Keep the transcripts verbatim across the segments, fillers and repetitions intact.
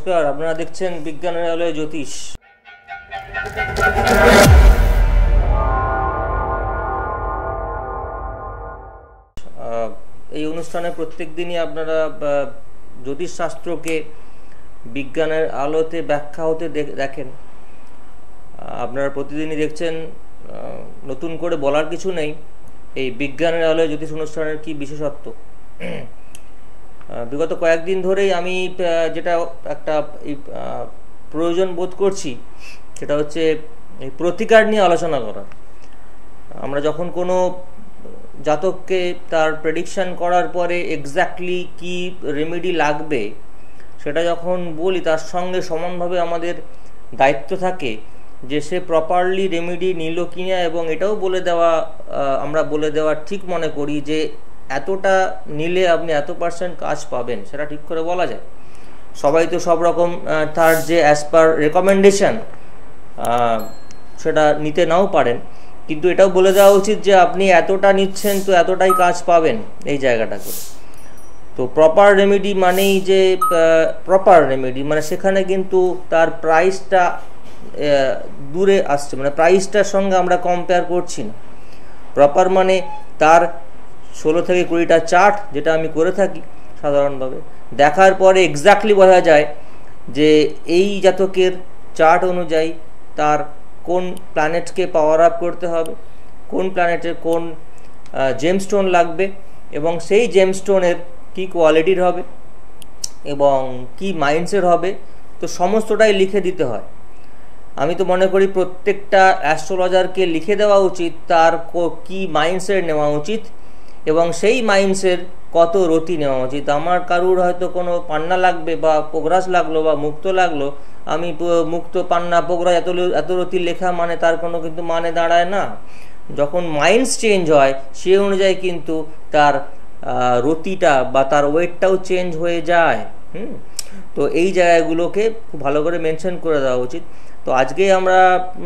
নমস্কার, আপনারা দেখছেন বিজ্ঞানের আলোয় জ্যোতিষ। এই অনুষ্ঠানে প্রত্যেক দিনই আপনারা জ্যোতিষশাস্ত্রকে বিজ্ঞানের আলোতে ব্যাখ্যা হতে দেখেন। আপনারা প্রতিদিনই দেখছেন, নতুন করে বলার কিছু নেই। এই বিজ্ঞানের আলোয় জ্যোতিষ অনুষ্ঠানের কি বিশেষত্ব। বিগত কয়েকদিন ধরেই আমি যেটা একটা প্রয়োজন বোধ করছি সেটা হচ্ছে এই প্রতিকার নিয়ে আলোচনা করা। আমরা যখন কোনো জাতককে তার প্রেডিকশন করার পরে এক্স্যাক্টলি কি রেমেডি লাগবে সেটা যখন বলি, তার সঙ্গে সমানভাবে আমাদের দায়িত্ব থাকে যে সে প্রপারলি রেমেডি নিল কিনা, এবং এটাও বলে দেওয়া, আমরা বলে দেওয়া ঠিক মনে করি যে এতটা নিলে আপনি এত পার্সেন্ট কাজ পাবেন, সেটা ঠিক করে বলা যায়। সবাই তো সব রকম তার যে অ্যাজ পার রেকমেন্ডেশন সেটা নিতে নাও পারেন, কিন্তু এটাও বলে দেওয়া উচিত যে আপনি এতটা নিচ্ছেন তো এতটাই কাজ পাবেন, এই জায়গাটা করে। তো প্রপার রেমেডি মানেই যে প্রপার রেমেডি মানে সেখানে কিন্তু তার প্রাইসটা দূরে আসছে, মানে প্রাইসটার সঙ্গে আমরা কম্পেয়ার করছি না। প্রপার মানে তার ষোলো থেকে কুড়িটা চার্ট, যেটা আমি করে থাকি সাধারণভাবে, দেখার পরে এক্স্যাক্টলি বোঝা যায় যে এই জাতকের চার্ট অনুযায়ী তার কোন প্ল্যানেটকে পাওয়ার আপ করতে হবে, কোন প্ল্যানেটের কোন জেমস্টোন লাগবে, এবং সেই জেমস্টোনের কি কোয়ালিটির হবে এবং কি মাইন্ডসেট হবে, তো সমস্তটাই লিখে দিতে হয়। আমি তো মনে করি প্রত্যেকটা অ্যাস্ট্রোলজারকে লিখে দেওয়া উচিত তার কি মাইন্ডসেট নেওয়া উচিত এবং সেই মাইন্ডসেট কত রতি নেওয়া উচিত। আমার কারুর হয়তো কোনো পান্না লাগবে বা পোগরাজ লাগলো বা মুক্ত লাগলো, আমি মুক্ত পান্না পোগরাজ এত এত রতি লেখা মানে তার কোনো কিন্তু মানে দাঁড়ায় না। যখন মাইন্ডস চেঞ্জ হয় সে অনুযায়ী কিন্তু তার রতিটা বা তার ওয়েটটাও চেঞ্জ হয়ে যায়। হুম তো এই জায়গাগুলোকে খুব ভালো করে মেনশন করে দেওয়া উচিত। তো আজকে আমরা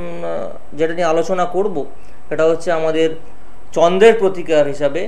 যেটা নিয়ে আলোচনা করব সেটা হচ্ছে আমাদের চন্দ্রের প্রতিকার হিসাবে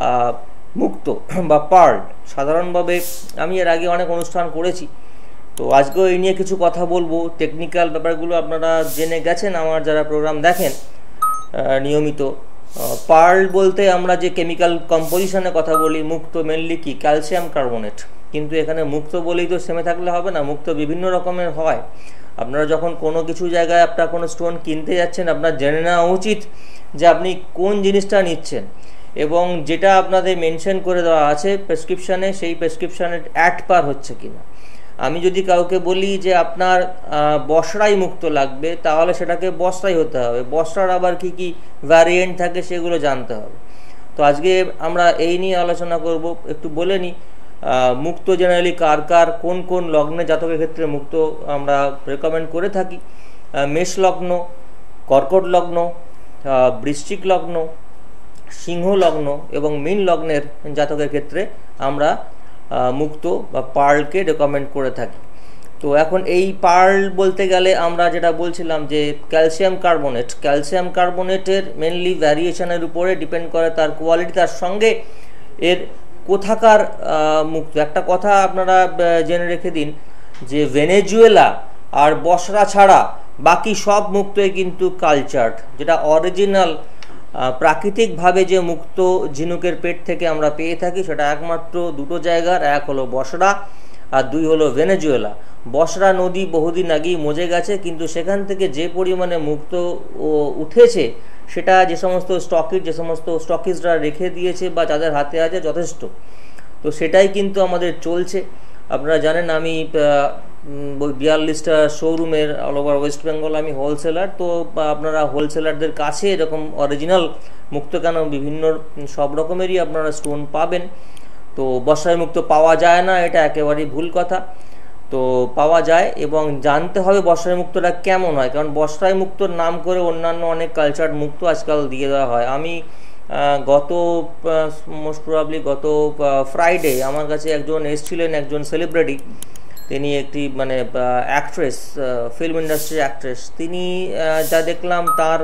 মুক্ত বা পার্ল। সাধারণভাবে আমি এর আগে অনেক অনুষ্ঠান করেছি, তো আজকেও এই নিয়ে কিছু কথা বলবো। টেকনিক্যাল ব্যাপারগুলো আপনারা জেনে গেছেন আমার যারা প্রোগ্রাম দেখেন নিয়মিত। পার্ল বলতে আমরা যে কেমিক্যাল কম্পোজিশনের কথা বলি, মুক্ত মেনলি কি ক্যালসিয়াম কার্বনেট, কিন্তু এখানে মুক্ত বলেই তো থেমে থাকলে হবে না, মুক্ত বিভিন্ন রকমের হয়। আপনারা যখন কোনো কিছু জায়গায় আপনার কোনো স্টোন কিনতে যাচ্ছেন, আপনার জেনে নেওয়া উচিত যে আপনি কোন জিনিসটা নিচ্ছেন, এবং যেটা আপনাদের মেনশন করে দেওয়া আছে প্রেসক্রিপশানে, সেই প্রেসক্রিপশানে অ্যাড পার হচ্ছে কিনা। আমি যদি কাউকে বলি যে আপনার বসরাই মুক্ত লাগবে, তাহলে সেটাকে বসরাই হতে হবে। বসরার আবার কি কি ভ্যারিয়েন্ট থাকে সেগুলো জানতে হবে। তো আজকে আমরা এই নিয়ে আলোচনা করব। একটু বলে নিই, মুক্ত জেনারেলি কার কার কোন কোন লগ্নে জাতকের ক্ষেত্রে মুক্ত আমরা রেকমেন্ড করে থাকি। মেষ লগ্ন, কর্কট লগ্ন, বৃশ্চিক লগ্ন, সিংহ লগ্ন এবং মীন লগ্নের জাতকের ক্ষেত্রে আমরা মুক্ত বা পার্লকে রেকমেন্ড করে থাকি। তো এখন এই পার্ল বলতে গেলে আমরা যেটা বলছিলাম যে ক্যালসিয়াম কার্বনেট, ক্যালসিয়াম কার্বনেটের মেনলি ভ্যারিয়েশনের উপরে ডিপেন্ড করে তার কোয়ালিটি, তার সঙ্গে এর কোথাকার মুক্ত। একটা কথা আপনারা জেনে রেখে দিন যে ভেনেজুয়েলা আর বসরা ছাড়া বাকি সব মুক্তই কিন্তু কালচার্ড, যেটা অরিজিনাল প্রাকৃতিকভাবে যে মুক্ত ঝিনুকের পেট থেকে আমরা পেয়ে থাকি সেটা একমাত্র দুটো জায়গার, এক হলো বসরা আর দুই হলো ভেনেজুয়েলা। বসরা নদী বহুদিন আগেই মজে গেছে, কিন্তু সেখান থেকে যে পরিমাণে মুক্ত উঠেছে সেটা যে সমস্ত স্টকিজ যে সমস্ত স্টকিজরা রেখে দিয়েছে বা যাদের হাতে আছে যথেষ্ট। তো সেটাই কিন্তু আমাদের চলছে। আপনারা জানেন আমি বিয়াল্লিশটা শোরুমের অল ওভার ওয়েস্ট বেঙ্গল আমি হোলসেলার। তো আপনারা হোলসেলারদের কাছে এরকম অরিজিনাল মুক্ত কেন বিভিন্ন সব রকমেরই আপনারা স্টোন পাবেন। তো বসরাই মুক্ত পাওয়া যায় না এটা একেবারেই ভুল কথা। তো পাওয়া যায় এবং জানতে হবে বসরাই মুক্তটা কেমন হয়, কারণ বসরাই মুক্তর নাম করে অন্যান্য অনেক কালচার মুক্ত আজকাল দিয়ে দেওয়া হয়। আমি গত মোস্ট প্রবাবলি গত ফ্রাইডে আমার কাছে একজন এসেছিলেন, একজন সেলিব্রিটি, তিনি একটি মানে অ্যাক্ট্রেস, ফিল্ম ইন্ডাস্ট্রির অ্যাক্ট্রেস। তিনি যা দেখলাম তার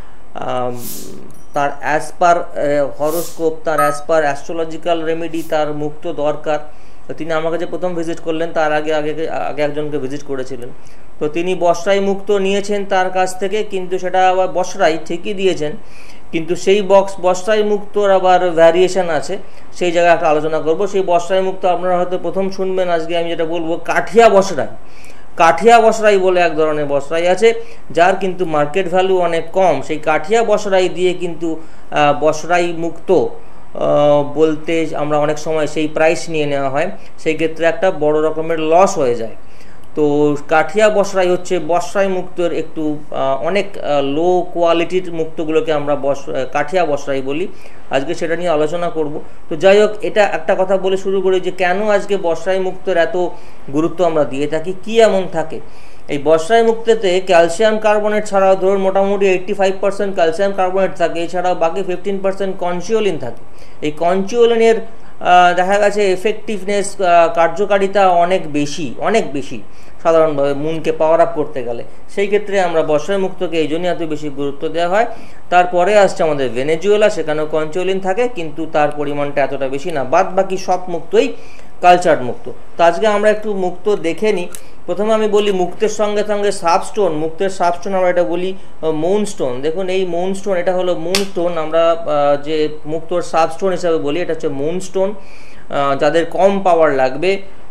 তার অ্যাজ পার হরোস্কোপ, তার অ্যাজ পার অ্যাস্ট্রোলজিক্যাল রেমেডি তার মুক্ত দরকার, তো তিনি আমার কাছে প্রথম ভিজিট করলেন, তার আগে আগে আগে একজনকে ভিজিট করেছিলেন। তো তিনি বসরাই মুক্তো নিয়েছেন তার কাছ থেকে, কিন্তু সেটা আবার বসরাই ঠিকই দিয়েছেন, কিন্তু সেই বক্স বসরাই মুক্তোর আবার ভ্যারিয়েশন আছে, সেই জায়গায় একটা আলোচনা করব। সেই বসরাই মুক্তো আপনারা হয়তো প্রথম শুনবেন আজকে আমি যেটা বলবো কাঠিয়া বসরাই। কাঠিয়া বসরাই বলে এক ধরনের বসরাই আছে, যার কিন্তু মার্কেট ভ্যালু অনেক কম। সেই কাঠিয়া বসরাই দিয়ে কিন্তু বসরাই মুক্তো বলতে আমরা অনেক সময় সেই প্রাইস নিয়ে নেওয়া হয়, সেই ক্ষেত্রে একটা বড় রকমের লস হয়ে যায়। তো কাঠিয়া বসরাই হচ্ছে বসরাই মুক্তোর একটু অনেক লো কোয়ালিটির মুক্তোগুলোকে আমরা বস কাঠিয়া বসরাই বলি। আজকে সেটা নিয়ে আলোচনা করব। তো যাই হোক, এটা একটা কথা বলে শুরু করি যে কেন আজকে বসরাই মুক্তোর এত গুরুত্ব আমরা দিয়ে থাকি, কী এমন থাকে এই বসরাই মুক্তোতে। ক্যালসিয়াম কার্বনেট ছাড়াও ধরুন মোটামুটি eighty five percent calcium carbonate থাকে, এছাড়াও বাকি ফিফটিন পার্সেন্ট কনচিওলিন থাকে। এই কনচিওলিনের দেখা গেছে এফেক্টিভনেস, কার্যকারিতা অনেক বেশি অনেক বেশি সাধারণভাবে মুনকে পাওয়ার আপ করতে গেলে। সেই ক্ষেত্রে আমরা বসরাই মুক্তোকে এই জন্যই এত বেশি গুরুত্ব দেওয়া হয়। তারপরে আসছে আমাদের ভেনেজুয়েলা, সেখানেও কনচিওলিন থাকে, কিন্তু তার পরিমাণটা এতটা বেশি না। বাদ বাকি সব মুক্তোই কালচার্ড মুক্তো। তো আজকে আমরা একটু মুক্তো দেখে নিই। প্রথমে আমি বলি মুক্তের সঙ্গে সঙ্গে সাবস্টোন, মুক্তের সাবস্টোন আমরা এটা বলি মুন স্টোন। দেখুন এই মুন স্টোন, এটা হলো মুন স্টোন, আমরা যে মুক্তোর সাবস্টোন হিসাবে বলি, এটা হচ্ছে মুন স্টোন। যাদের কম পাওয়ার লাগবে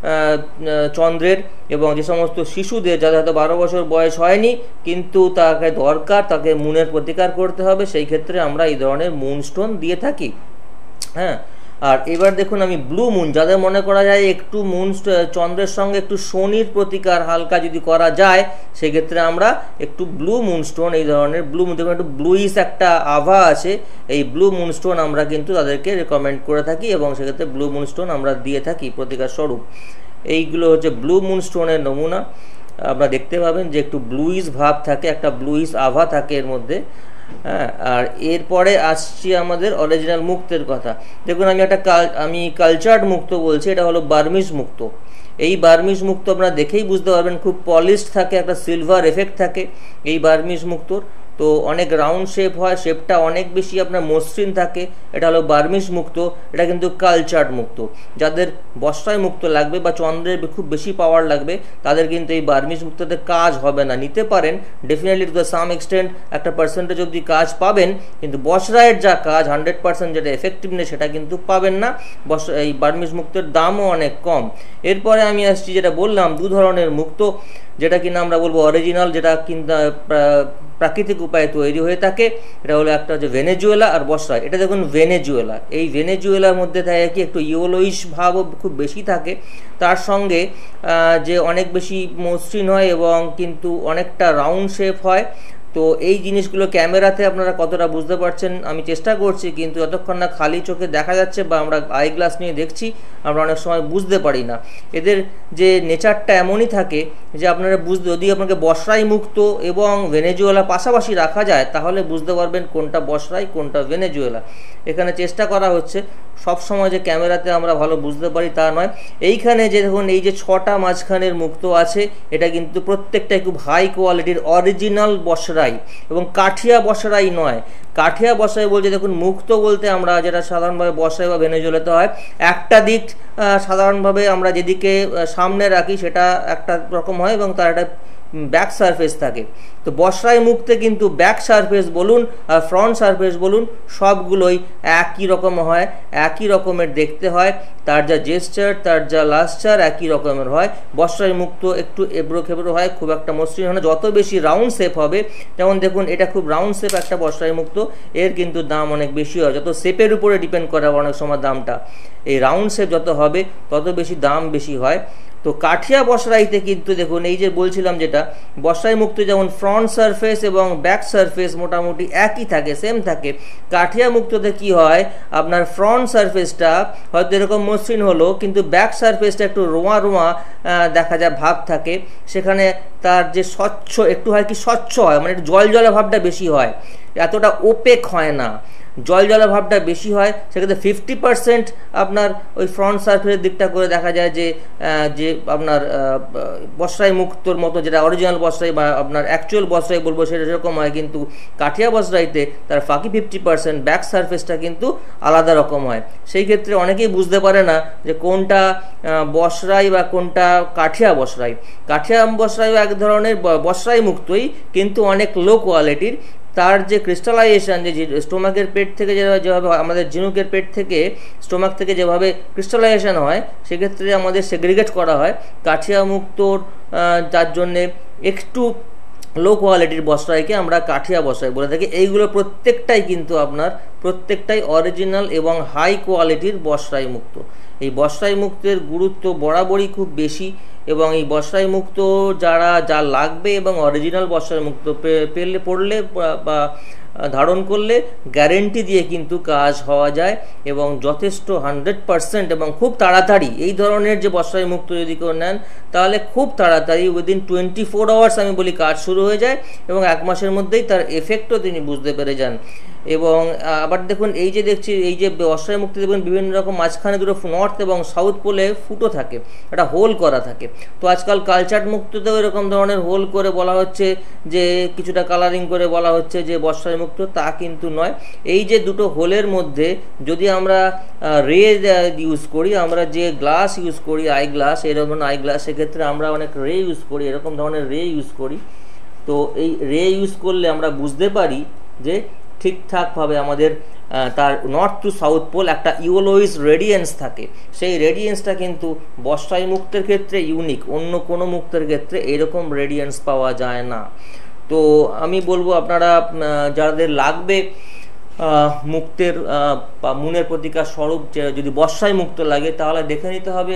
চন্দ্রের, এবং যে সমস্ত শিশুদের যাদের হয়তো বারো বছর বয়স হয়নি কিন্তু তাকে দরকার, তাকে মুনের প্রতিকার করতে হবে, সেই ক্ষেত্রে আমরা এই ধরনের মুন স্টোন দিয়ে থাকি। হ্যাঁ, আর এবার দেখুন আমি ব্লু মুন, যাদের মনে করা যায় একটু মুন চন্দ্রের সঙ্গে একটু শনির প্রতিকার হালকা যদি করা যায়, সেক্ষেত্রে আমরা একটু ব্লু মুন স্টোন, এই ধরনের ব্লু মুন, দেখুন একটু ব্লুইশ একটা আভা আছে, এই ব্লু মুন স্টোন আমরা কিন্তু তাদেরকে রেকমেন্ড করে থাকি, এবং সেক্ষেত্রে ব্লু মুন স্টোন আমরা দিয়ে থাকি প্রতিকার স্বরূপ। এইগুলো হচ্ছে ব্লু মুন স্টোনের নমুনা। আপনারা দেখতে পাবেন যে একটু ব্লুইশ ভাব থাকে, একটা ব্লুইশ আভা থাকে এর মধ্যে। হ্যাঁ, আর এরপরে আসছি আমাদের অরিজিনাল মুক্তের কথা। দেখুন আমি একটা আমি কালচার্ড মুক্তো বলছি, এটা হলো বার্মিজ মুক্তো। এই বার্মিজ মুক্তো আপনারা দেখেই বুঝতে পারবেন খুব পলিশড থাকে, একটা সিলভার এফেক্ট থাকে এই বার্মিজ মুক্তোর। তো অনেক রাউন্ড শেপ হয়, শেপটা অনেক বেশি আপনার মসৃণ থাকে। এটা হলো বার্মিজ মুক্তো, এটা কিন্তু কালচার্ড মুক্তো। যাদের বসরাই মুক্তো লাগবে বা চন্দ্রের খুব বেশি পাওয়ার লাগবে, তাদের কিন্তু এই বার্মিজ মুক্তোতে কাজ হবে না। নিতে পারেন definitely to the some extent, একটা পার্সেন্টেজ অবধি কাজ পাবেন, কিন্তু বসরাইয়ের যা কাজ হান্ড্রেড পার্সেন্ট যেটা এফেক্টিভনেস সেটা কিন্তু পাবেন না। বস এই বার্মিজ মুক্তোর দামও অনেক কম। এরপরে আমি আসছি যেটা বললাম দু ধরনের মুক্তো, যেটা কিনা আমরা বলবো অরিজিনাল, যেটা কিন্তু প্রাকৃতিক উপায়ে তৈরি হয়ে থাকে। এটা হলো একটা হচ্ছে ভেনেজুয়েলা আর বসরাই। এটা দেখুন ভেনেজুয়েলা, এই ভেনেজুয়েলার মধ্যে থাকে কি একটু ইয়েলোইশ ভাবও খুব বেশি থাকে, তার সঙ্গে যে অনেক বেশি মসৃণ হয় এবং কিন্তু অনেকটা রাউন্ড শেপ হয়। তো এই জিনিসগুলো ক্যামেরাতে আপনারা কতটা বুঝতে পারছেন আমি চেষ্টা করছি, কিন্তু যতক্ষণ না খালি চোখে দেখা যাচ্ছে বা আমরা আই গ্লাস নিয়ে দেখছি আমরা অনেক সময় বুঝতে পারি না। এদের যে নেচারটা এমনই থাকে যে আপনারা বুঝতে, যদি আপনাকে বসরাই মুক্তো এবং ভেনেজুয়েলা পাশাপাশি রাখা যায় তাহলে বুঝতে পারবেন কোনটা বসরাই কোনটা ভেনেজুয়েলা। এখানে চেষ্টা করা হচ্ছে সব সময় যে ক্যামেরাতে আমরা ভালো বুঝতে পারি তা নয়। এইখানে যে দেখুন এই যে ছটা মাঝখানের মুক্তো আছে, এটা কিন্তু প্রত্যেকটা খুব হাই কোয়ালিটির অরিজিনাল বসরাই, এবং কাঠিয়া বসরাই নয়। কাঠিয়া বসরাই বলছে দেখুন মুক্তো বলতে আমরা যেটা সাধারণভাবে বসরাই বা ভেনেজুয়েলাতে হয়, একটা দিক সাধারণভাবে আমরা যেদিকে সামনে রাখি সেটা একটা রকম হয় এবং তার একটা ব্যাক সারফেস থাকে। তো বসরাই মুক্তে কিন্তু ব্যাক সারফেস বলুন আর ফ্রন্ট সারফেস বলুন সবগুলোই একই রকম হয়, একই রকমের দেখতে হয়, তার যা জেস্টার তার যা লাস্টার একই রকমের হয়। বসরাই মুক্ত একটু এবড়ো খেবড়ো হয়, খুব একটা মসৃণ হয় না। যত বেশি রাউন্ড শেপ হবে, যেমন দেখুন এটা খুব রাউন্ড শেপ একটা বসরাই মুক্ত, এর কিন্তু দাম অনেক বেশি হয়। যত শেপের উপরে ডিপেন্ড করে অনেক সময় দামটা, এই রাউন্ড শেপ যত হবে তত বেশি দাম বেশি হয়। তো কাঠিয়া বসরাইতে কিন্তু দেখুন এই যে বলছিলাম যেটা বসরাই মুক্ত, যেমন ফ্রন্ট সারফেস এবং ব্যাক সারফেস মোটামুটি একই থাকে, সেম থাকে। কাঠিয়া মুক্ততে কি হয়, আপনার ফ্রন্ট সারফেসটা হয়তো এরকম মসৃণ হলো, কিন্তু ব্যাক সারফেসটা একটু রোঁয়া রোঁয়া দেখা যায় ভাব থাকে। সেখানে তার যে স্বচ্ছ একটু হয় কি স্বচ্ছ হয়, মানে জল জলা ভাবটা বেশি হয়। এতটা ওপেক হয় না, জল জল ভাবটা বেশি হয়। সেক্ষেত্রে ফিফটি পার্সেন্ট আপনার ওই ফ্রন্ট সার্ফেসের দিকটা করে দেখা যায় যে যে আপনার বসরাই মুক্তর মতো যেটা অরিজিনাল বসরাই বা আপনার অ্যাকচুয়াল বসরাই বলবো সেটা সেরকম হয়, কিন্তু কাঠিয়া বসরাইতে তার ফাঁকি ফিফটি পার্সেন্ট ব্যাক সার্ফেসটা কিন্তু আলাদা রকম হয়। সেই ক্ষেত্রে অনেকেই বুঝতে পারে না যে কোনটা বসরাই বা কোনটা কাঠিয়া বসরাই। কাঠিয়া বসরাইও এক ধরনের বসরাই মুক্তই, কিন্তু অনেক লো কোয়ালিটির। তার যে ক্রিস্টালাইজেশন, যে স্টোমাকের পেট থেকে যেভাবে আমাদের ঝিনুকের পেট থেকে স্টোমাক থেকে যেভাবে ক্রিস্টালাইজেশন হয়, সেক্ষেত্রে আমাদের সেগ্রিগেট করা হয়। কাঠিয়া মুক্তর যার জন্যে একটু লো কোয়ালিটির বসরাইকে আমরা কাঠিয়া বসরাই বলে থাকি। এইগুলো প্রত্যেকটাই কিন্তু আপনার প্রত্যেকটাই অরিজিনাল এবং হাই কোয়ালিটির বসরাই মুক্ত। এই বসরাই মুক্তের গুরুত্ব বরাবরই খুব বেশি, এবং এই বসরাই মুক্ত যারা যা লাগবে এবং অরিজিনাল বসরাই মুক্ত পেলে পড়লে বা ধারণ করলে গ্যারেন্টি দিয়ে কিন্তু কাজ হওয়া যায়, এবং যথেষ্ট হান্ড্রেড পারসেন্ট এবং খুব তাড়াতাড়ি। এই ধরনের যে বসরাই মুক্ত যদি কেউ নেন তাহলে খুব তাড়াতাড়ি উইদিন টোয়েন্টি ফোর আওয়ার্স আমি বলি কাজ শুরু হয়ে যায়, এবং এক মাসের মধ্যেই তার এফেক্টও তিনি বুঝতে পেরে যান। এবং আবার দেখুন এই যে দেখছি এই যে বসরাই মুক্তি দেখবেন বিভিন্ন রকম মাঝখানে দুটো নর্থ এবং সাউথ পোলে ফুটো থাকে, একটা হোল করা থাকে। তো আজকাল কালচার মুক্ততেও এরকম ধরনের হোল করে বলা হচ্ছে যে কিছুটা কালারিং করে বলা হচ্ছে যে বসরাই মুক্ত, তা কিন্তু নয়। এই যে দুটো হোলের মধ্যে যদি আমরা রে ইউজ করি, আমরা যে গ্লাস ইউজ করি আই গ্লাস, এরকম আই গ্লাস, সেক্ষেত্রে আমরা অনেক রে ইউজ করি, এরকম ধরনের রে ইউজ করি। তো এই রে ইউজ করলে আমরা বুঝতে পারি যে ঠিকঠাকভাবে আমাদের তার নর্থ টু সাউথ পোল একটা ইউলোইজ রেডিয়েন্স থাকে। সেই রেডিয়েন্সটা কিন্তু বসরাই মুক্তের ক্ষেত্রে ইউনিক, অন্য কোনো মুক্তের ক্ষেত্রে এরকম রেডিয়েন্স পাওয়া যায় না। তো আমি বলবো আপনারা যাদের লাগবে মুক্তের বা মুনের প্রতিকার স্বরূপ যদি বসরাই মুক্ত লাগে, তাহলে দেখে নিতে হবে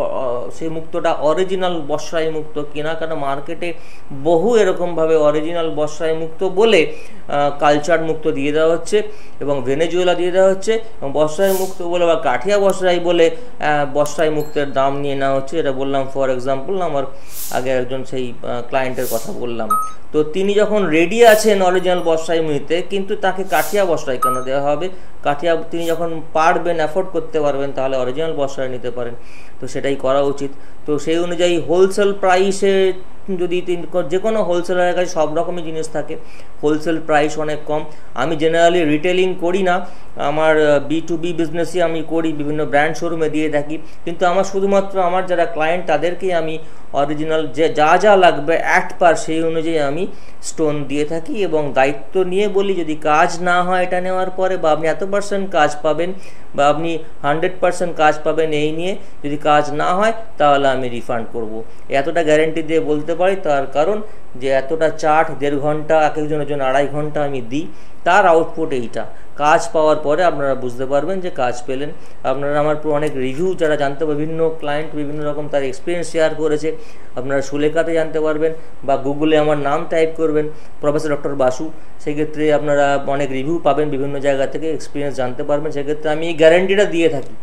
সেই মুক্তটা অরিজিনাল বসরাই মুক্ত কিনা, কারণ মার্কেটে বহু এরকমভাবে অরিজিনাল বসরাই মুক্ত বলে কালচার মুক্ত দিয়ে দেওয়া হচ্ছে এবং ভেনেজুয়েলা দিয়ে দেওয়া হচ্ছে, এবং বসরাই মুক্ত বলে বা কাঠিয়া বসরাই বলে বসরাই মুক্তের দাম নিয়ে নেওয়া হচ্ছে। এটা বললাম ফর এক্সাম্পল, আমার আগে একজন সেই ক্লায়েন্টের কথা বললাম। তো তিনি যখন রেডি আছেন অরিজিনাল বসরাই নিতে, কিন্তু তাকে কাঠিয়া বসরাই কেন দেওয়া হবে? কাঠিয়া তিনি যখন পারবেন, অ্যাফোর্ড করতে পারবেন, তাহলে অরিজিনাল বসরাই নিতে পারেন। তো সেটাই করা উচিত। তো সেই অনুযায়ী হোলসেল প্রাইসে যদি যে কোনো হোলসেলারের কাছে সব রকমই জিনিস থাকে, হোলসেল প্রাইস অনেক কম। আমি জেনারেলি রিটেলিং করি না, আমার বি টু বি বিজনেসই আমি করি, বিভিন্ন ব্র্যান্ড শোরুমে দিয়ে থাকি। কিন্তু আমার শুধুমাত্র আমার যারা ক্লায়েন্ট তাদেরকেই আমি অরিজিনাল যে যা যা লাগবে অ্যাট পার সেই অনুযায়ী আমি স্টোন দিয়ে থাকি, এবং দায়িত্ব নিয়ে বলি যদি কাজ না হয় এটা নেওয়ার পরে, বা আপনি এত পার্সেন্ট কাজ পাবেন বা আপনি হান্ড্রেড পার্সেন্ট কাজ পাবেন এই নিয়ে, যদি কাজ না হয় তাহলে আমি রিফান্ড করব। এতটা গ্যারেন্টি দিয়ে বলতে পারি, তার কারণ যে এতটা চার্ট দেড় ঘন্টা, এক একজনের জন্য আড়াই ঘন্টা আমি দিই, তার আউটপুট এইটা। কাজ পাওয়ার পরে আপনারা বুঝতে পারবেন যে কাজ পেলেন। আপনারা আমার অনেক রিভিউ যারা জানতে পারবেন, বিভিন্ন ক্লায়েন্ট বিভিন্ন রকম তার এক্সপিরিয়েন্স শেয়ার করেছে, আপনারা সুলেখাতে জানতে পারবেন, বা গুগলে আমার নাম টাইপ করবেন প্রফেসর ডক্টর বাসু, সেক্ষেত্রে আপনারা অনেক রিভিউ পাবেন, বিভিন্ন জায়গা থেকে এক্সপিরিয়েন্স জানতে পারবেন। সেক্ষেত্রে আমি এই গ্যারেন্টিটা দিয়ে থাকি।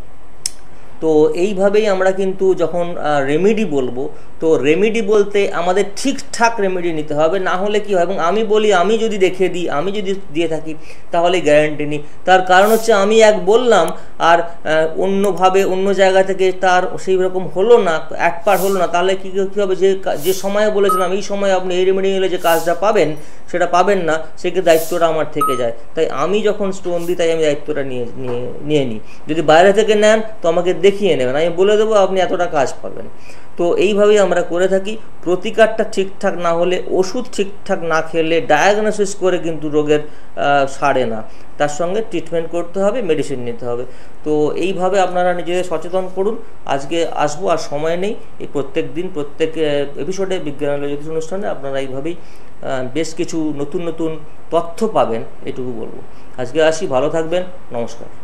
তো এইভাবেই আমরা কিন্তু যখন রেমেডি বলবো, তো রেমেডি বলতে আমাদের ঠিকঠাক রেমেডি নিতে হবে, না হলে কি হয়, এবং আমি বলি আমি যদি দেখে দিই, আমি যদি দিয়ে থাকি তাহলে গ্যারান্টি নিই। তার কারণ হচ্ছে আমি এক বললাম আর অন্যভাবে অন্য জায়গা থেকে তার সেই রকম হলো না, এক পার হলো না, তাহলে কী কী হবে, যে যে সময়ে বলেছিলাম এই সময় আপনি এই রেমেডি নিলে যে কাজটা পাবেন সেটা পাবেন না, সেক্ষেত্রে দায়িত্বটা আমার থেকে যায়। তাই আমি যখন স্টোন দিই তাই আমি দায়িত্বটা নিয়ে নিয়ে নিয়ে নিই। যদি বাইরে থেকে নেন তো আমাকে দেখিয়ে নেবেন, আমি বলে দেবো আপনি এতটা কাজ পাবেন। তো এইভাবেই আমরা করে থাকি। প্রতিকারটা ঠিকঠাক না হলে, ওষুধ ঠিকঠাক না খেলে, ডায়াগনোসিস করে কিন্তু রোগের সারে না, তার সঙ্গে ট্রিটমেন্ট করতে হবে, মেডিসিন নিতে হবে। তো এইভাবে আপনারা নিজেদের সচেতন করুন। আজকে আসবো, আর সময় নেই, এই প্রত্যেক দিন প্রত্যেক এপিসোডে বিজ্ঞানালয় জ্যোতিষ অনুষ্ঠানে আপনারা এইভাবেই বেশ কিছু নতুন নতুন তথ্য পাবেন, এটুকু বলবো। আজকে আসি, ভালো থাকবেন, নমস্কার।